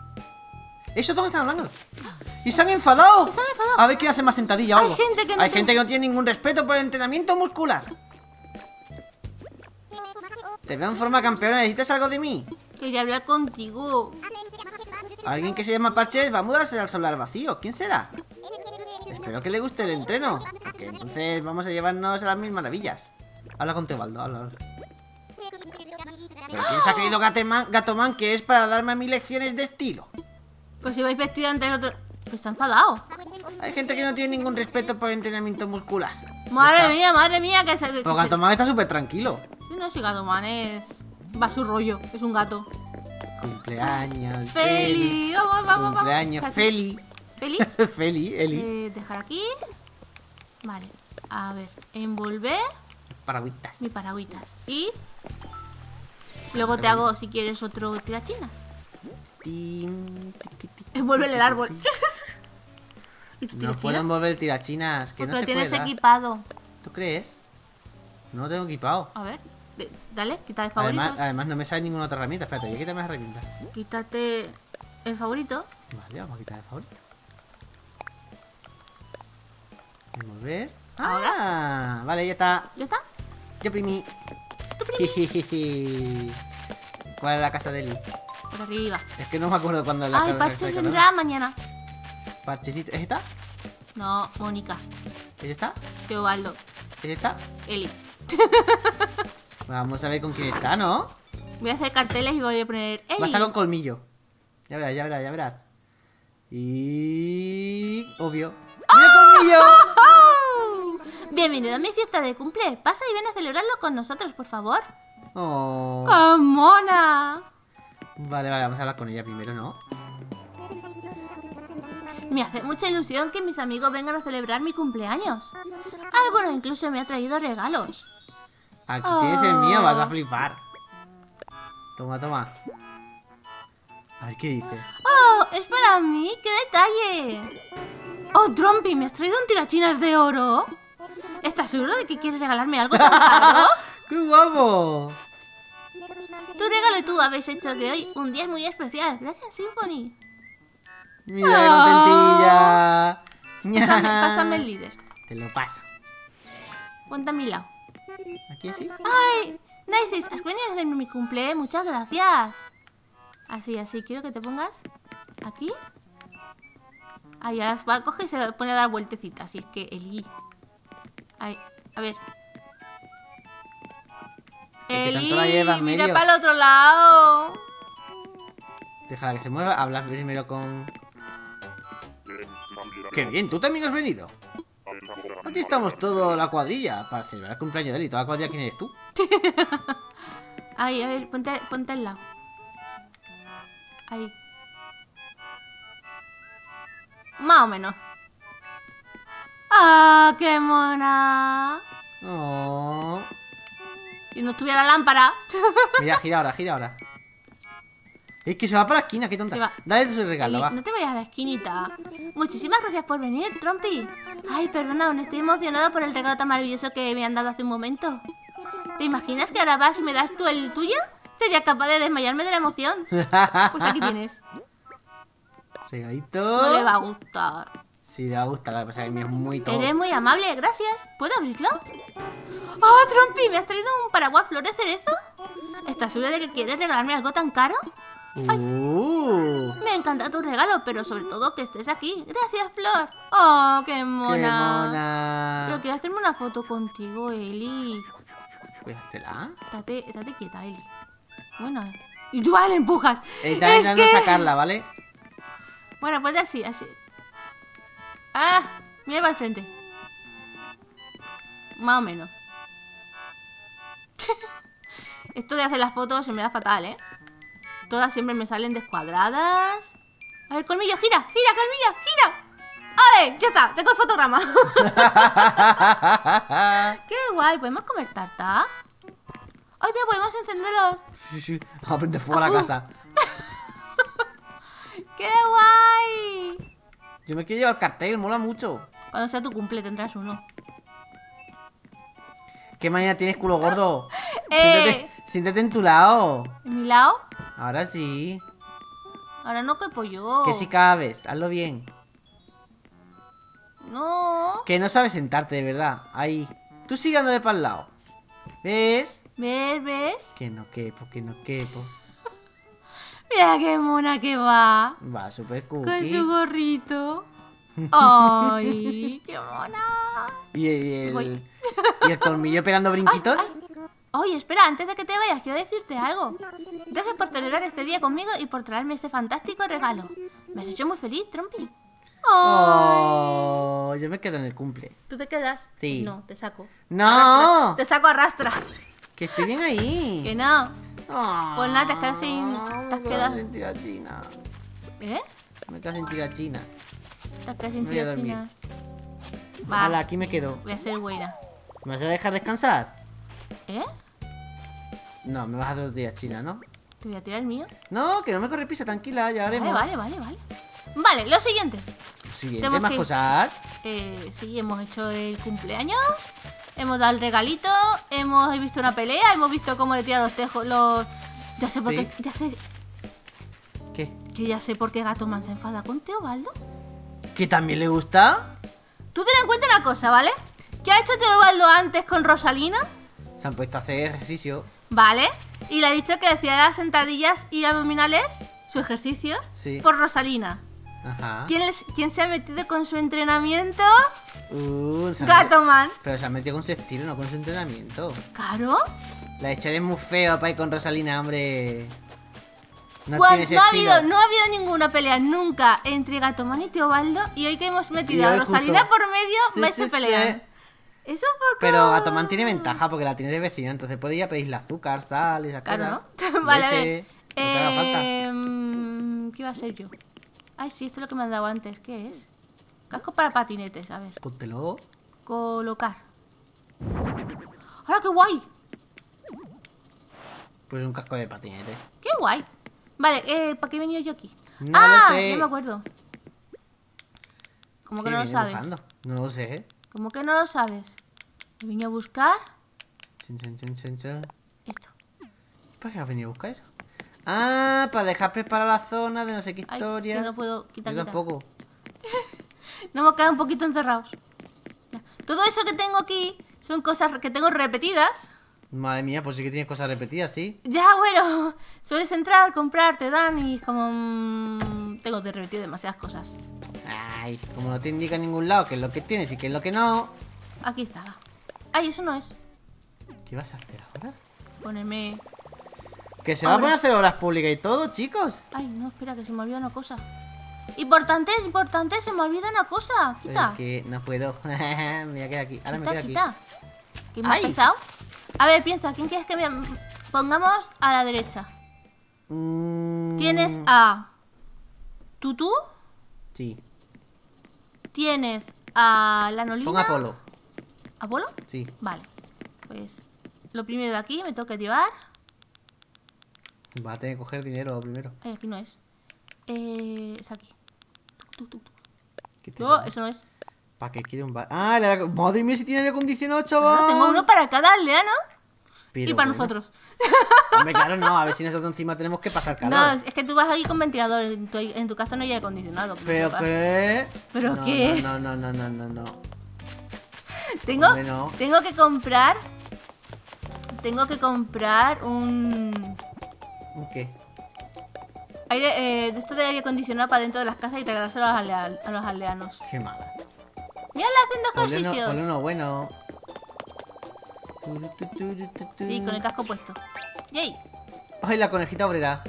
¿Eso dónde están hablando? ¡Y se han enfadado! ¿Se han enfadado? A ver quién hace más sentadilla o Hay algo. gente que no Hay tiene- gente que no tiene ningún respeto por el entrenamiento muscular. Te veo en forma campeona, ¿necesitas algo de mí? Quería hablar contigo. Alguien que se llama Parches va a mudarse al solar vacío. ¿Quién será? Espero que le guste el entreno, porque entonces vamos a llevarnos a las mil maravillas. Habla con Teobaldo, habla. habla. ¿Pero quién se ha creído Gateman- Gatoman que es para darme a mí lecciones de estilo? Pues si vais vestido ante el otro... Pues está enfadado. Hay gente que no tiene ningún respeto por el entrenamiento muscular. Madre Ya está. mía, madre mía, que se... que Pues se- Gatoman está súper tranquilo. Sí, no, si Gatoman es... Va a su rollo, es un gato. Cumpleaños, Feli, vamos, vamos, vamos. Cumpleaños, Aquí. Feli. Feli. Feli, Eli. Eh, dejar aquí. Vale, a ver, envolver Paragüitas. mi paragüitas. Y luego te hago, si quieres, otro tirachinas. Tim, tiqui, tiqui, Envuelve el árbol. tiqui. ¿Y tu No tirachinas? puedo envolver tirachinas, que Porque no lo se tienes puede. equipado. ¿Tú crees? No lo tengo equipado. A ver, de- dale, quita el favorito. Además, además no me sale ninguna otra herramienta. Espérate, voy a quitarme las herramientas. Quítate el favorito. Vale, vamos a quitar el favorito. Remover. Ahora. Ah, vale, ya está. ¿Ya está? Yo oprimí. Jijiji. ¿Cuál es la casa de Eli? Por arriba. Es que no me acuerdo cuándo es la Ay, casa de Parches Eli. vendrá mañana. Parchecito. ¿Es esta? No, Mónica. ¿Es esta? Teobaldo. ¿Es esta? Eli. Vamos a ver con quién está, ¿no? Voy a hacer carteles y voy a poner Va a Eli. estar con colmillo. Ya verás, ya verás, ya verás. Y... Obvio. ¡Mira colmillo! ¡Oh! Bienvenido a mi fiesta de cumple. Pasa y ven a celebrarlo con nosotros, por favor. Oh. ¡Qué mona! Vale, vale, vamos a hablar con ella primero, ¿no? Me hace mucha ilusión que mis amigos vengan a celebrar mi cumpleaños. Alguno incluso me ha traído regalos. Aquí Oh. tienes el mío, vas a flipar. Toma, toma. A ver qué dice. ¡Oh! ¡Es para mí! ¡Qué detalle! ¡Oh, Trumpy! ¿Me has traído un tirachinas de oro? ¿Estás seguro de que quieres regalarme algo tan caro? ¡Qué guapo! Tu regalo y tú habéis hecho de hoy un día muy especial. Gracias, Symphony. Mira qué contentilla. Pásame, pásame el líder. Te lo paso. Ponte a mi lado. Aquí sí. ¡Ay! Nices, has venido a hacerme mi cumple. Muchas gracias. Así, así. Quiero que te pongas aquí. Ahí, ahora va a coger y se pone a dar vueltecitas. Y es que Eli. Ahí, a ver. ¿Qué tanto Eli, la llevas, mira medio? para el otro lado. Déjala que se mueva. Habla primero con... ¡Qué bien! ¿Tú también has venido? Aquí estamos toda la cuadrilla para celebrar el cumpleaños de Eli. ¿Toda la cuadrilla quién eres tú? Ahí, a ver, ponte, ponte al lado. Ahí. Más o menos. ¡Ah, qué mona! Oh. Si no estuviera la lámpara. Mira, gira ahora, gira ahora. Es que se va para la esquina, qué tonta. Se va. Dale tu regalo, Eli, va. no te vayas a la esquinita. Muchísimas gracias por venir, Trumpy. Ay, perdona, aún estoy emocionada por el regalo tan maravilloso que me han dado hace un momento. ¿Te imaginas que ahora vas y me das tú el tuyo? Sería capaz de desmayarme de la emoción. Pues aquí tienes. Regalito. No le va a gustar. Sí, le va a gustar, lo que pasa es que el mío es muy todo. Eres muy amable, gracias. ¿Puedo abrirlo? ¡Oh, Trumpy! ¿Me has traído un paraguas flor de cerezo? ¿Estás segura de que quieres regalarme algo tan caro? Uh, Me encanta tu regalo, pero sobre todo que estés aquí. Gracias, Flor. ¡Oh, qué mona! ¡Qué mona! Pero quiero hacerme una foto contigo, Eli. Pues háztela. Estate, estate quieta, Eli. Bueno, eh. Y tú, vale, empujas. Está es intentando que... sacarla, ¿vale? Bueno, pues así, así. Ah, mira para el frente. Más o menos. Esto de hacer las fotos se me da fatal, ¿eh? Todas siempre me salen descuadradas. A ver, colmillo, gira, gira, colmillo, gira. ¡Ole! Ya está, tengo el fotograma. ¡Qué guay! ¿Podemos comer tarta? ¡Ay, mira, podemos encenderlos! Sí, sí. Vamos a prender fuego a la Ajú. casa. ¡Qué guay! Yo me quiero llevar el cartel, mola mucho. Cuando sea tu cumple tendrás uno. ¿Qué manera tienes, culo gordo? ¡Eh! Siéntate, siéntate en tu lado. ¿En mi lado? Ahora sí. A Ahora no quepo yo. Que si cabes, hazlo bien. No. Que no sabes sentarte, de verdad. Ahí. Tú sigue dándole para el lado. ¿Ves? ¿Ves, ves? Que no quepo, que no quepo. Mira qué mona que va. Va, super Con cookie. su gorrito. Ay, qué mona. Y el, Voy. y el colmillo pegando brinquitos. Oye, espera, antes de que te vayas, quiero decirte algo. Gracias por celebrar este día conmigo y por traerme este fantástico regalo. Me has hecho muy feliz, Trompi. Oh, yo me quedo en el cumple. ¿Tú te quedas? Sí. No, te saco. ¡No! Te saco arrastra. Que estoy bien ahí. Que no. Oh, Pues nada, te has quedado sin- te has me quedado- sin tira china. ¿Eh? Me quedo sin tira china. Te has quedado sin Me voy a tirachinas. dormir. Va, Hala, aquí me quedo. voy a ser buena. ¿Me vas a dejar descansar? ¿Eh? No, me vas a hacer tira china, ¿no? Te voy a tirar el mío. No, que no me corre prisa, tranquila, ya haremos. Vale, vale, vale, vale. Vale, lo siguiente. Siguiente, Tenemos más que- cosas. Eh, sí, hemos hecho el cumpleaños. Hemos dado el regalito. Hemos visto una pelea. Hemos visto cómo le tiran los tejos. Los. Ya sé por Sí. qué. Ya sé. ¿Qué? Que ya sé por qué Gatoman se enfada con Teobaldo. ¿Que también le gusta? Tú ten en cuenta una cosa, ¿vale? ¿Qué ha hecho Teobaldo antes con Rosalina? Se han puesto a hacer ejercicio. ¿Vale? Y le ha dicho que hacía las sentadillas y abdominales, su ejercicio, Sí. por Rosalina. Ajá. ¿Quién, les- quién se ha metido con su entrenamiento? Uh, se han Gatoman. Pero se ha metido con su estilo, no con su entrenamiento. ¿Claro? La echar es muy feo para ir con Rosalina, hombre. No Cuan- tiene ese no, ha estilo. habido, no ha habido ninguna pelea nunca entre Gatoman y Teobaldo. Y hoy que hemos Y metido a hoy Rosalina justo- por medio, Sí, vais sí, a pelear. sí. Es un poco... Pero Gatoman tiene ventaja porque la tiene de vecina, entonces puede ir a pedirle azúcar, sal y esas Claro, cosas. ¿no? Vale, a ver. Leche, lo que haga falta. Eh, mm, ¿Qué iba a ser yo? Ay, sí, esto es lo que me han dado antes. ¿Qué es? Casco para patinetes. A ver. Póntelo. Colocar. ¡Hola, qué guay! Pues un casco de patinete. ¡Qué guay! Vale, eh, ¿para qué he venido yo aquí? No ah, lo sé. ya me acuerdo. ¿Cómo que ¿Qué no lo viene sabes? buscando? No lo sé. ¿Cómo que no lo sabes? He venido a buscar Chin, chin, chin, chin, chin. esto. ¿Para qué has venido a buscar eso? Ah, para dejar preparada la zona de no sé qué Ay, historias. que no puedo quitar, Yo quitar. tampoco. Nos hemos quedado un poquito encerrados. Ya. Todo eso que tengo aquí son cosas que tengo repetidas. Madre mía, pues sí que tienes cosas repetidas, sí. Ya, bueno, sueles entrar, comprar, te dan y es como... mm, tengo de repetido demasiadas cosas. Ay, como no te indica en ningún lado qué es lo que tienes y qué es lo que no. Aquí estaba. Ay, eso no es. ¿Qué vas a hacer ahora? Ponerme... Que se va a Ahora. poner a hacer obras públicas y todo, chicos. Ay, no, espera, que se me olvida una cosa. Importante, es importante, se me olvida una cosa. Quita. Es que no puedo. me voy a quedar aquí. Ahora me Quita, quedo aquí. quita. ¿Qué me has Ay. pensado? A ver, piensa, ¿quién quieres que me... pongamos a la derecha? Mm, Tienes a... Tutú, Sí. tienes a la Nolina... Pon a Polo. ¿Apolo? Sí. Vale. Pues lo primero de aquí me toca llevar... Va a tener que coger dinero primero. Ay, aquí no es. Eh, es aquí. Tuc, tuc, tuc. ¿Qué te No, digo? eso no es. ¿Para qué quiere un bar? Ah, la- madre mía, si tiene aire acondicionado, chaval. Claro, tengo uno para cada aldeano Pero y para bueno. nosotros. Hombre, claro, no. A ver si nosotros encima tenemos que pasar calor. No, es que tú vas ahí con ventilador. En tu, en tu casa no hay aire acondicionado. que ¿Pero sepas. qué? ¿Pero No, qué? No, no, no, no, no, no. Tengo, Hombre, no. tengo que comprar. Tengo que comprar un. ¿Qué? Aire, eh, de esto de aire acondicionado para dentro de las casas y regalárselo a los, aldea- a los aldeanos. Qué mala. Mira, haciendo Ponle uno, ejercicios. ponle uno bueno. Sí, con el casco puesto. ¡Yay! Ay, la conejita obrera.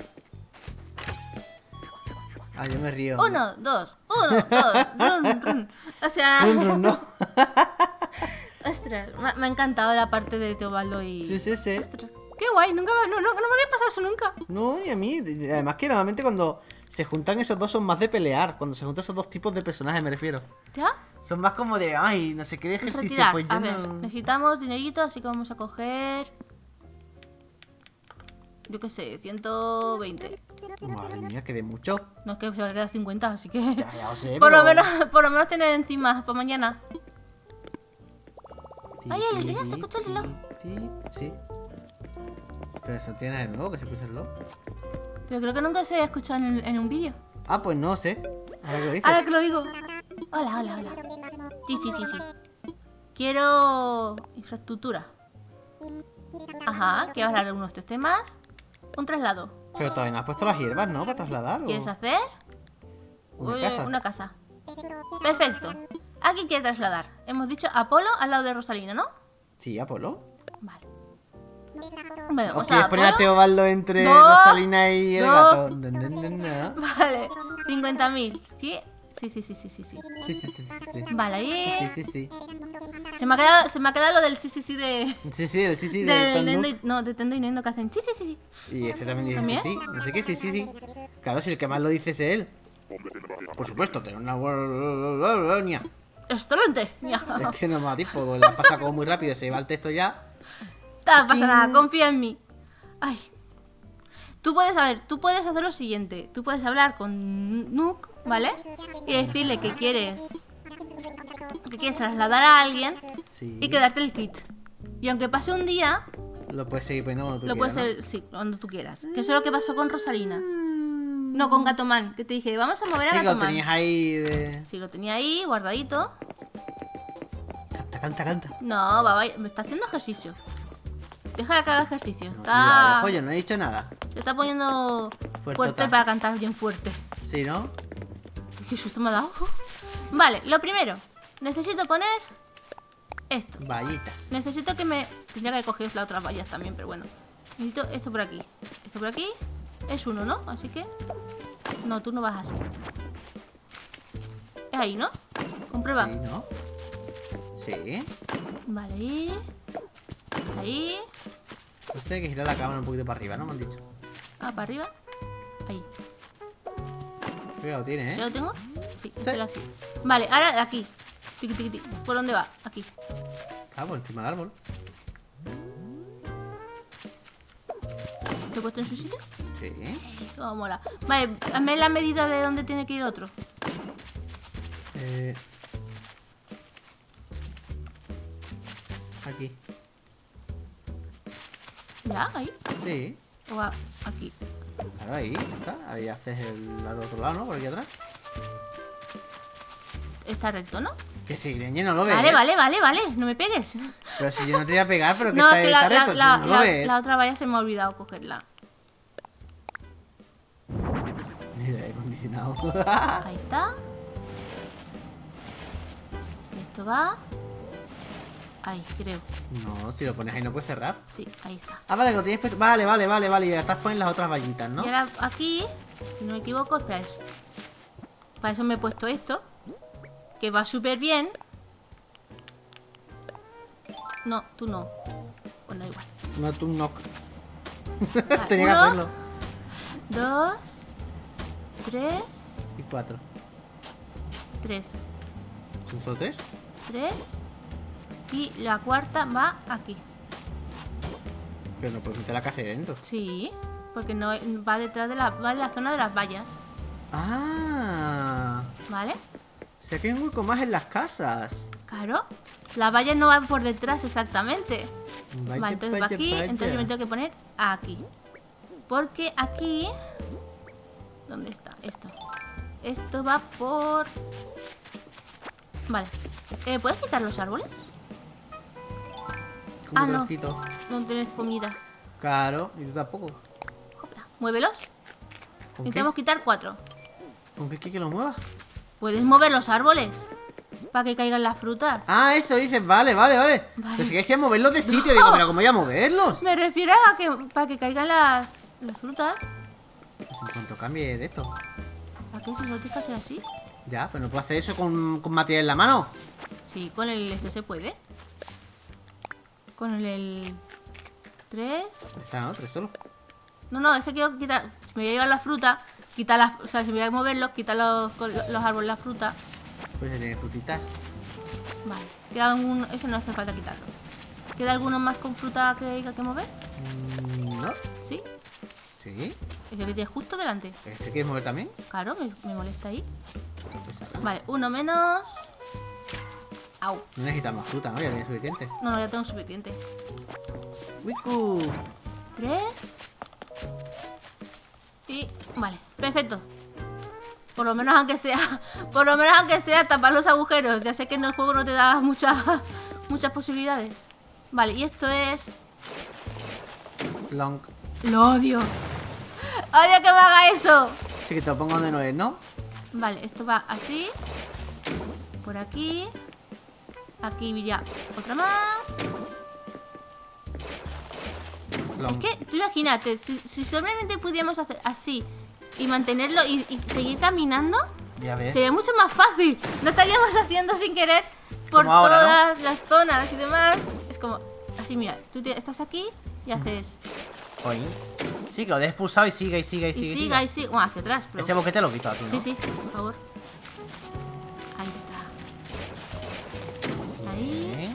Ah, yo me río. Uno, dos, uno, dos, run, run. O sea, Run, run, no. ostras, me, me ha encantado la parte de Teobaldo y... Sí, sí, sí. Ostras, qué guay, nunca me, no, no, no me había pasado eso nunca. No, ni a mí. Además que normalmente cuando se juntan esos dos son más de pelear. Cuando se juntan esos dos tipos de personajes me refiero. ¿Ya? Son más como de, ay, no sé qué de ejercicio. Retirar. Pues yo A ver, no... necesitamos dinerito, así que vamos a coger... Yo qué sé, ciento veinte. Madre mía, que de mucho. No es que se va a quedar cincuenta, así que... Ya, ya lo sé, por, lo pero- menos, por lo menos tener encima para mañana. Ti, Ay, ay, ti, mira, se ti, escucha el reloj. ti, Sí. Pero eso tiene de nuevo que se escucha el reloj. Pero creo que nunca se había escuchado en, en un vídeo. Ah, pues no sé. Ahora que lo dices. Ahora que lo digo. Hola, hola, hola. Sí, sí, sí, sí. Quiero infraestructura. Ajá, quiero hablar de algunos temas. Un traslado. Pero todavía no has puesto las hierbas, ¿no? Para trasladar. ¿o? ¿Quieres hacer? Una Uy, casa. Una casa. Perfecto. ¿A quién quiere trasladar? Hemos dicho Apolo al lado de Rosalina, ¿no? Sí, Apolo. Vale. Vale, ¿O vamos a quieres poner a Apolo. Teobaldo entre No, Rosalina y el no. gato? No, no, no, no. Vale, cincuenta mil. ¿Sí? Sí, sí, sí, sí, sí, sí. Sí, sí, sí, sí, sí. Vale, ahí. Sí, sí, sí. Se me ha quedado, se me ha quedado lo del sí, sí, sí de. Sí, sí, el sí, sí, de Del Tom Nendo Nook. y, no, de Tendo y Nendo que hacen sí, sí, sí, sí. Y este también dice ¿También? sí, sí. No sé qué, sí, sí, sí. Claro, si el que más lo dice es él. Por supuesto, tener una buena. Excelente. Mira. Es que no me da tiempo, la pasa como muy rápido, se va el texto ya. No pasa nada, confía en mí. Ay. Tú puedes, a ver, tú puedes hacer lo siguiente. Tú puedes hablar con Nook, ¿vale? Y decirle que quieres. Que quieres trasladar a alguien Sí. y quedarte el kit. Y aunque pase un día, Lo puedes seguir poniendo cuando tú lo puedes quieras, hacer, sí, cuando tú quieras. Que eso es lo que pasó con Rosalina. No, con Gatoman, que te dije, vamos a mover ¿no? a Sí, que lo Gatoman. tenías ahí de... Sí, lo tenía ahí, guardadito. Canta, canta, canta. No, va, va, me está haciendo ejercicio. Déjala que haga ejercicio. No, Está... ya, dejo yo, no he dicho nada. Se está poniendo Fuertota. fuerte para cantar bien fuerte. Sí, ¿no? Qué susto me ha dado. Vale, lo primero. Necesito poner esto. Vallitas. Necesito que me... Tendría que haber cogido las otras vallas también, pero bueno. Necesito esto por aquí. Esto por aquí. Es uno, ¿no? Así que... No, tú no vas así. Es ahí, ¿no? Comprueba. Sí, ¿no? Sí. Vale, ahí. Ahí. Pues tiene que girar la cámara un poquito para arriba, ¿no? Me han dicho. Ah, para arriba. Ahí. Cuidado, tiene, ¿Ya ¿eh? lo tengo? Sí, Sí. sí. Así. Vale, ahora de aquí. Tiqui, tiqui, tiqui. ¿Por dónde va? Aquí. Ah, por encima del árbol. ¿Te he puesto en su sitio? Sí. Oh, mola. Vale, hazme la medida de dónde tiene que ir otro. Eh... Aquí. ¿Ya? ¿Ahí? Sí. ¿O a- aquí? Claro, ahí está. Ahí haces el al otro lado, ¿no? Por aquí atrás. Está recto, ¿no? Que sí, Greñe, no lo ves. Vale, vale, vale, vale. No me pegues. Pero si yo no te voy a pegar, pero que No, está, es que la, está la, recto, la, si no la- lo ves. la otra valla se me ha olvidado cogerla. Mira, aire acondicionado. Ahí está. Y esto va. Ahí, creo. No, si lo pones ahí no puedes cerrar. Sí, ahí está. Ah, vale, lo tienes puesto. Vale, vale, vale, vale. Y ya estás poniendo las otras vallitas, ¿no? Y ahora aquí, si no me equivoco, espera eso. Para eso me he puesto esto. Que va súper bien. No, tú no. Bueno, da igual. No, tú no. Vale, Tenía que uno, hacerlo. Dos. Tres. Y cuatro. Tres. ¿Son solo tres? Tres. Y la cuarta va aquí. Pero no puedes meter la casa ahí dentro. Sí. Porque no va detrás de la, va en la zona de las vallas. Ah. ¿Vale? O sea que hay un hueco más en las casas. Claro. Las vallas no van por detrás exactamente. Vaya, Vale, entonces va vaya, aquí. vaya. Entonces yo me tengo que poner aquí. Porque aquí... ¿Dónde está? Esto. Esto va por... Vale. Eh, ¿Puedes quitar los árboles? ¿Cómo Ah, te los no. quito? No tienes comida. Claro, y tú tampoco. Hopla. Muévelos. ¿Con Necesitamos qué? quitar cuatro. ¿Con qué quieres que lo muevas? ¿Puedes mover los árboles? Para que caigan las frutas. Ah, eso dices, vale, vale, vale. Vale. Pero si quieres moverlos de sitio, No. digo, pero ¿cómo voy a moverlos? Me refiero a que para que caigan las, las frutas. Pues en cuanto cambie de esto. ¿Para qué se lo tienes que hacer así? Ya, pero no puedo hacer eso con, con material en la mano. Sí, con el este se puede. Con el, el tres. Está, ¿no? Tres solo. No, no, es que quiero quitar. Si me voy a llevar la fruta, quitar las. O sea, si me voy a moverlos, quitar los, con los árboles, la fruta. Pues tiene frutitas. Vale. Queda un. Eso no hace falta quitarlo. ¿Queda alguno más con fruta que hay que mover? Mm, no. ¿Sí? Sí. Es el que tienes justo delante. ¿Este quieres mover también? Claro, me, me molesta ahí. Pues ala. Vale, uno menos. Au. No necesitas más fruta, ¿no? Ya tienes suficiente. No, no, ya tengo suficiente. Wiku. Tres. Y, vale, perfecto. Por lo menos aunque sea, por lo menos aunque sea tapar los agujeros. Ya sé que en el juego no te da muchas, muchas posibilidades. Vale, y esto es... Long. Lo odio. Odio que me haga eso. Sí, que te lo pongo donde no es, ¿no? Vale, esto va así. Por aquí. Aquí iría otra más. Long. Es que, tú imagínate, si, si solamente pudiéramos hacer así y mantenerlo y, y seguir caminando, Ya ves. sería mucho más fácil. No estaríamos haciendo sin querer por Como ahora, todas las zonas y demás. Es como, así, mira, tú te- estás aquí y haces... Oye. Sí, que lo dejes pulsado y siga y siga y Y siga. siga y siga. Bueno, hacia atrás, pero... Este boquete lo quito aquí, ¿no? Sí, sí, por favor. Ahí está. Ahí, Bien.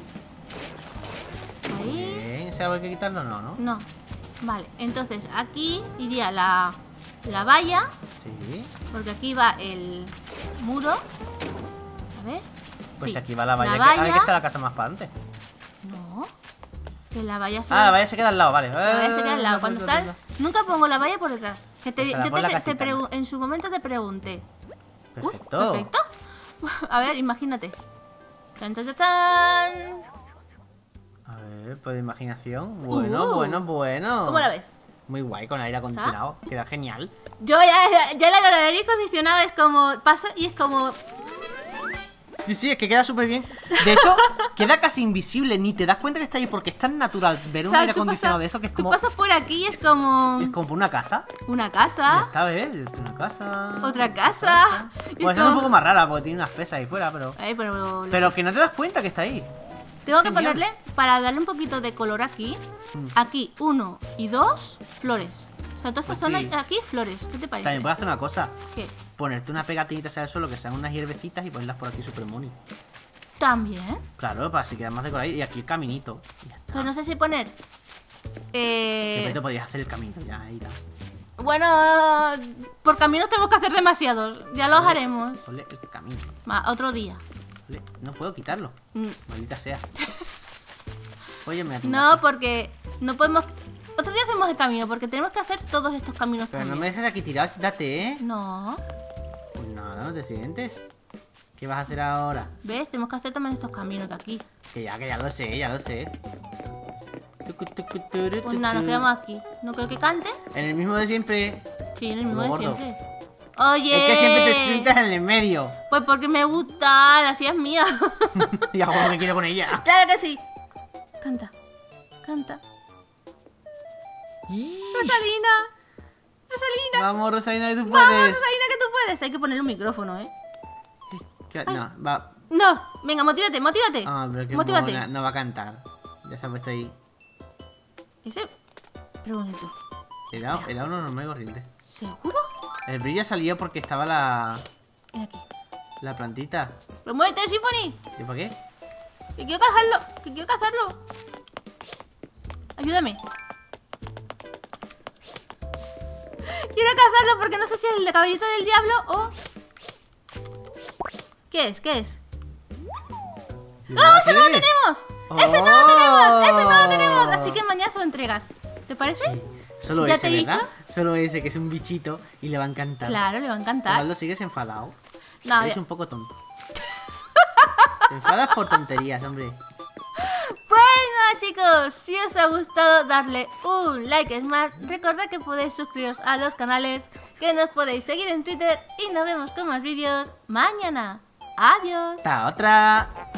ahí. Bien. ¿Ese árbol hay que quitarlo? No, ¿no? No. Vale, entonces aquí iría la, la valla, Sí. porque aquí va el muro. A ver. Pues Sí, aquí va la valla. La que- Hay que valla... echar la casa más para adelante. No. Que la valla se... Ah, la valla se queda al lado, vale. La valla se queda al lado. Cuando está está... Nunca pongo la valla por detrás. Que te, Pues se la yo pone te, la te casita, pregu- ¿no? en su momento te pregunté. Uy, Perfecto. perfecto. A ver, imagínate. Chan, chan, chan, chan. A ver, pues imaginación. Bueno, Uh. bueno, bueno. ¿Cómo la ves? Muy guay con aire acondicionado. Queda genial. Yo ya, ya, ya la aire acondicionado es como... Pasa y es como... Sí, sí, es que queda súper bien. De hecho, queda casi invisible. Ni te das cuenta que está ahí porque es tan natural ver o un sea, aire tú acondicionado pasas- de esto que es Tú como. pasas por aquí y es como... Es como por una casa. Una Ya casa. está, ¿ves? Una casa. Otra casa. Y Pues es es un como- poco más rara porque tiene unas pesas ahí fuera, pero. Ay, pero... Pero que no te das cuenta que está ahí. Tengo que Genial. ponerle, para darle un poquito de color aquí, Mm. aquí uno y dos, flores. O sea, toda esta Pues zona sí. aquí, flores. ¿Qué te parece? También puedes hacer una cosa. ¿Qué? Ponerte una pegatinita hacia el suelo que sean unas hierbecitas y ponerlas por aquí super money. También. Claro, para así queda más decorado. Y aquí el caminito. Y ya está. Pero no sé si poner... Eh... Siempre te podías hacer el caminito ya, ahí está. Bueno, por caminos tenemos que hacer demasiados. Ya los haremos. Ponle el camino. Va, otro día. Ponle- No puedo quitarlo. Mm, Maldita sea. Oye, me No, porque no podemos... Otro día hacemos el camino, porque tenemos que hacer todos estos caminos Pero no también. me dejes aquí tirado, date, ¿eh? No. Pues nada, no te sientes. ¿Qué vas a hacer ahora? ¿Ves? Tenemos que hacer también estos caminos de aquí. Que ya, que ya lo sé, ya lo sé. Pues nada, nos quedamos aquí. ¿No creo que cante? En el mismo de siempre. Sí, en el mismo de Gordo. siempre. Oye. Es que siempre te sientas en el medio. Pues porque me gusta, la silla es mía. Y hago lo que quiero con ella. Claro que sí. Canta, canta. Rosalina. Rosalina. Vamos, Rosalina, que tú Vamos, puedes. Rosalina, que tú puedes. Hay que ponerle un micrófono, ¿eh? ¿Qué va- No, va. No, venga, motívate, motívate. Ah, pero que Motívate. mona, no va a cantar. Ya se ha puesto ahí. Ese. Pero bonito. Era, era uno normal y horrible. ¿Seguro? El brillo salió porque estaba la. Ven aquí. La plantita. Pero muévete, Symphony. ¿Y para qué? Que quiero cazarlo. Que quiero cazarlo. Ayúdame. Quiero cazarlo porque no sé si es el de caballito del diablo o... ¿Qué es? ¿Qué es? ¡No! ¡Ese no lo tenemos! ¡Ese no lo tenemos! ¡Ese no lo tenemos! Así que mañana se lo entregas. ¿Te parece? Solo ¿Ya ese, te he ¿verdad? dicho? Solo ese, que es un bichito y le va a encantar. Claro, le va a encantar. Ronaldo, sigues enfadado. No, Eres ya- un poco tonto. Te enfadas por tonterías, hombre. Bueno, chicos, si os ha gustado, darle un like. Es más, recordad que podéis suscribiros a los canales, que nos podéis seguir en Twitter y nos vemos con más vídeos mañana. Adiós. Hasta otra.